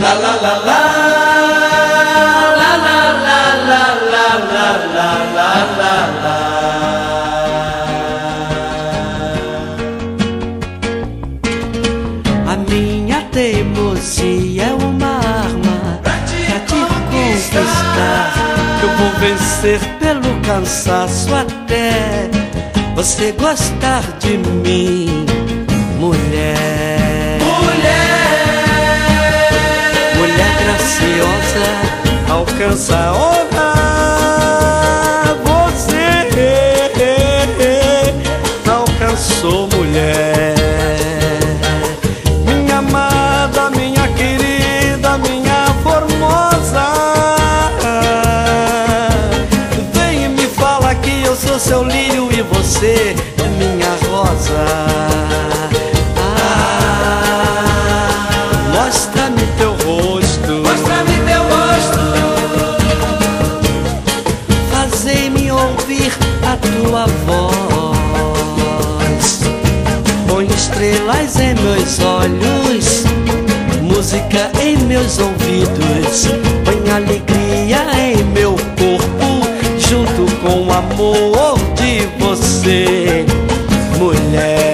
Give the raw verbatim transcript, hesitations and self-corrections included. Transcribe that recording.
La la la la, la la la la la la la la la la. A minha teimosia é uma arma pra te conquistar. Eu vou vencer pelo cansaço até você gostar de mim, mulher. Mulher, mulher graciosa, alcança a honra. Você alcançou, mulher. Minha amada, minha querida, minha formosa. Vem e me fala que eu sou seu lírio e você é minha rosa. Ah, mostra-me teu rosto, mostra-me teu rosto. Fazei-me ouvir a tua voz. Põe estrelas em meus olhos, música em meus ouvidos. Põe alegria em meu corpo, junto com o amor de você, mulher.